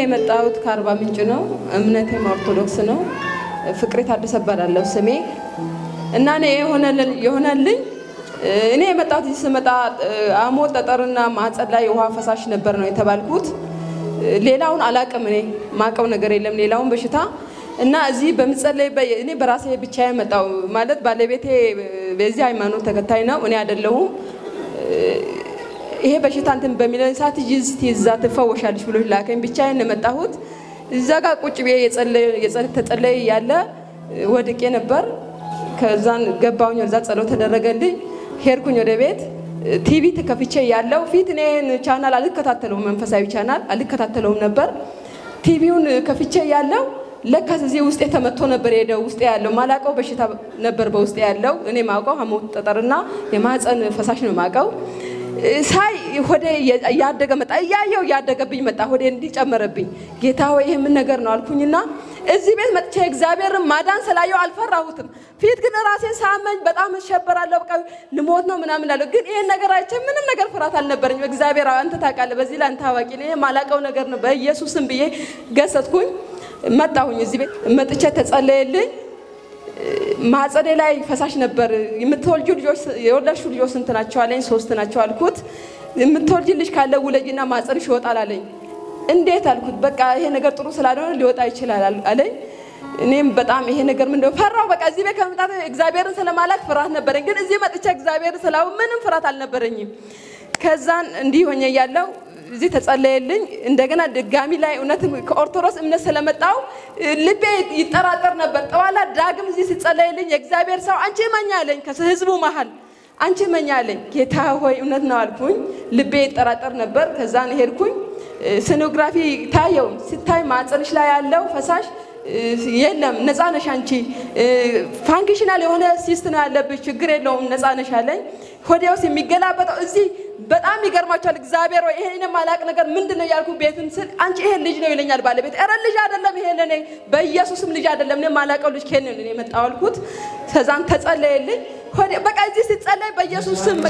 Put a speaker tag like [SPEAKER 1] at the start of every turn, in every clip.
[SPEAKER 1] የመጣሁት ከአርባ ምንጭ ነው እምነቴም ኦርቶዶክስ ነው ፍቅሬ ታደሰ እባላለሁ ስሜ እና እኔ የሆነልኝ እኔ የመጣሁት ስመጣ አሞ ጠጠርና ማህፀን ላይ ውሃ ፈሳሽ ነበር ነው የተባልኩት ሌላውን አላቀም እኔ ማቀው ነገር የለም ሌላውን በሽታ እና እዚህ በመጸለይ እኔ በራሴ ብቻዬ መጣው ማለት ባለቤቴ በዚህ ሃይማኖት ተከታይ ነው እኔ አይደለሁም ይሄ በሽታ እንትን በሚለን ሰዓት ይዛ ተፈወሻለሽ ብሎ ላከኝ ብቻዬን መጣሁት እዛ ጋር ቁጭ ብዬ ተጸለይ ያለ ወድቄ ነበር ከዛን ገባውኝ እዛ ጸሎት ተደረገልኝ ሄርኩኝ ወደ ቤት ቲቪ ተከፍቼ ያለው ፊት እኔን ቻናል አልከታተለውም መንፈሳዊ ቻናል አልከታተለውም ነበር ቲቪውን ከፍቼ ያለው ለካስ እዚህ ውስጥ ተመቶ ነበር ሄደው ውስጥ ያለው ማላቀው በሽታ ነበር በውስጥ ያለው እኔ ማውቀው ሐሞት ጠጠርና የማህፀን ፈሳሽ ነው ማውቀው ሳይ ሆዴ ያደገ መጣ ያያየው ያደገብኝ መጣ ሆዴ እንዲጨመረብኝ ጌታ ሆይ ይሄ ምን ነገር ነው አልኩኝና እዚህ ቤት መጥቼ እግዚአብሔርን ማዳን ስላየው አልፈራሁትም ፊት ግን ራሴን ሳመኝ በጣም ሸበራለሁ በቃ ልሞት ነው ምናምን አለ ግን ይሄን ነገር አይቼ ምንም ነገር ፍራት አልነበረኝ እግዚአብሔር አንተ ታውቃለህ በዚህ ላይ አንተ አዋቂ ነህ ማላቀው ነገር ነው በኢየሱስም ብዬ ገሰጥኩኝ መጣሁኝ እዚህ ቤት መጥቼ ተጸለየልኝ ማህፀኔ ላይ ፈሳሽ ነበር የምትወልጁ ልጆች የወለድሹ ልጆች ስንት ናቸው አለኝ 3 ናቸው አልኩት የምትወልጂ ልጅ ካለ ውለጂና ማህፀንሽ ይወጣል አለኝ እንዴት አልኩት በቃ ይሄ ነገር ጥሩ ስላልሆነ ሊወጣ ይችላል አለኝ እኔም በጣም ይሄ ነገር ምን እንደው ፈራው በቃ እዚህ ቤት ከመጣ እግዚአብሔርን ስለማላክ ፍራት ነበረኝ ግን እዚህ መጥቼ እግዚአብሔርን ስላው ምንም ፍራት አልነበረኝም ከዛን እንዲህ ሆኜ ያለው እዚህ ተጸለየልኝ እንደገና ድጋሚ ላይ እውነት ከኦርቶዶክስ እምነት ስለመጣው ልቤ ይጠራጠር ነበር ጠዋላ ዳግም እዚህ ሲጸለየልኝ እግዚአብሔር ሰው አንቺ ማኛለኝ ከህዝቡ መሃል አንቺ ማኛለኝ ጌታ ሆይ እውነት ነው አልኩኝ ልቤ ይጠራጠር ነበር ከዛን ሄድኩኝ ሲኖግራፊ ታየው ሲታይ ማህፀንሽ ላይ ያለው ፈሳሽ የለም ነፃ ነሽ አንቺ ፋንክሽናል የሆነ ሲስት ነው ያለብሽ ችግር የለውም ነፃ ነሽ አለኝ ሆዴውስ የሚገላበጠው እዚህ በጣም ይገርማችኋል እግዚአብሔር ወይ ይሄን ማላቅ ነገር ምንድነው ያልኩ ቤቱን ስል አንቺ ይሄ ልጅ ነው ይለኛል ባለቤት አረ ልጅ አይደለም ይሄ ለኔ በኢየሱስም ልጅ አይደለም እኔ ማላቀው ልጅ ከኔ ነው የመጣው አልኩት ከዛን ተጸለየልኝ ሆዴ በቃ እዚህ ሲጸለይ በኢየሱስም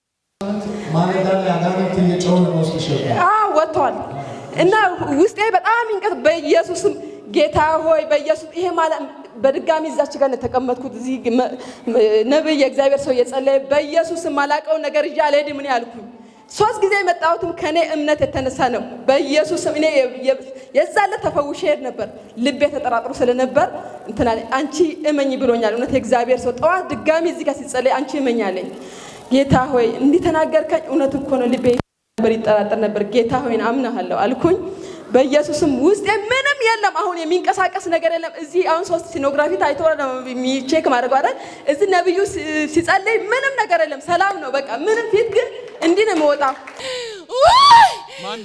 [SPEAKER 2] ማለዳን ያጋንንት እየጮሁ ነው ሲሸጣ
[SPEAKER 1] ወጥቷል እና ውስጤ በጣም እንቀጥ በኢየሱስም ጌታ ሆይ በኢየሱስ ይሄ ማለት በድጋሚ እዛች ጋር ተቀመጥኩት እዚህ ነብይ የእግዚአብሔር ሰው የጸለየ በኢየሱስ ማላቀው ነገር ይያለ ሄድ ምን ያልኩኝ 3 ጊዜ መጣሁትም ከኔ እምነት የተነሳ ነው በኢየሱስ እኔ የዛለ ተፈውሼ ነበር ልቤ ተጠራጥሮ ስለነበር እንትና አንቺ እመኝ ብሎኛል እውነት የእግዚአብሔር ሰው ጠዋት ድጋሚ እዚህ ጋር ሲጸለይ አንቺ እመኛለኝ ጌታ ሆይ እንዲ ተናገርከኝ እውነት እኮ ነው ልቤ ነበር ይጠራጠር ነበር ጌታ ሆይ አምናለሁ አልኩኝ በኢየሱስም ውስጥ ምንም የለም አሁን የሚንቀሳቀስ ነገር የለም እዚህ አሁን 3 ሲኖግራፊ ታይቶ ነው ቼክ ማድረግ አይደል እዚህ ነብዩ ሲጸልይ ምንም ነገር የለም ሰላም ነው በቃ ምንም ፊት ግን እንዴ ነው የሚወጣው
[SPEAKER 3] ማን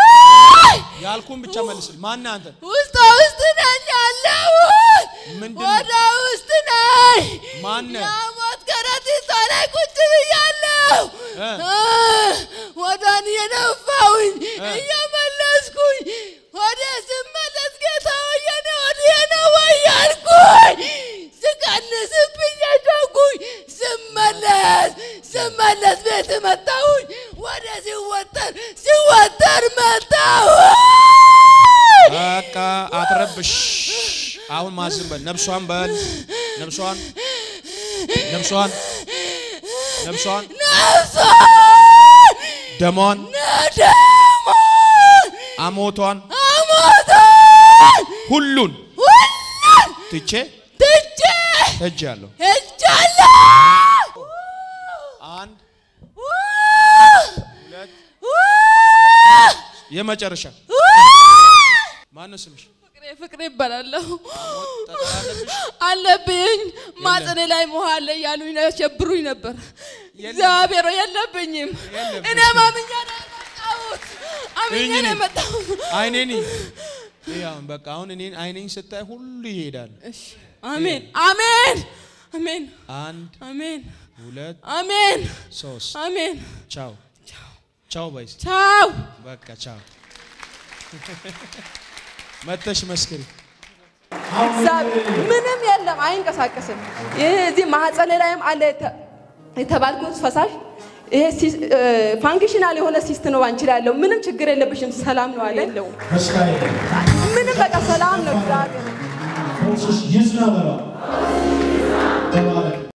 [SPEAKER 3] ያልኩም ብቻ መልስልኝ ማን አንተ
[SPEAKER 4] ውስጥ ነኝ ያለው ወደ ውስጥ ነኝ
[SPEAKER 3] ማን
[SPEAKER 4] ያሞት ከረጢት ላይ ቁጭ ብያለሁ ወዳን የነፋውኝ እየመለስኩኝ ወደ ስመለስ ጌታ ወየኔ ወደ ነው ወያልኩኝ ስቀንስብኝ ያደጉኝ ስመለስ ቤት መጣሁኝ ወደ ሲወጠር መጣሁ
[SPEAKER 3] በቃ አትረብሽ አሁን ማዝም በል ነብሷን ደሞን አሞቷን ሁሉን ትቼ ሄጃለሁ አንድ ሁለት የመጨረሻ ማን ነው ስምሽ
[SPEAKER 4] ፍቅሬ ይባላልው አለብኝ ማጽኔ ላይ መሃል ላይ ያሉኝ ያሸብሩኝ ነበር እግዚአብሔር የለብኝም እኔ ማምኛ ነው መጣሁት አምኜ ነው መጣሁት
[SPEAKER 3] አይኔኒ ያው በቃ አሁን እኔን አይኔን ስታይ ሁሉ ይሄዳል
[SPEAKER 4] እሺ አሜን አሜን አሜን
[SPEAKER 3] አንድ
[SPEAKER 4] አሜን
[SPEAKER 3] ሁለት
[SPEAKER 4] አሜን
[SPEAKER 3] ሶስት
[SPEAKER 4] አሜን
[SPEAKER 3] ቻው ባይስ
[SPEAKER 4] ቻው
[SPEAKER 3] በቃ ቻው መተሽ መስክሪ
[SPEAKER 1] ምንም የለም አይንቀሳቀስም እዚህ ማህፀኔ ላይም አለ የተባልኩት ፈሳሽ ይሄ ፋንክሽናል የሆነ ሲስት ነው አንቺ ላይ ያለው ምንም ችግር የለብሽም ሰላም ነው አለ ምንም በቃ ሰላም ነው እግዚአብሔር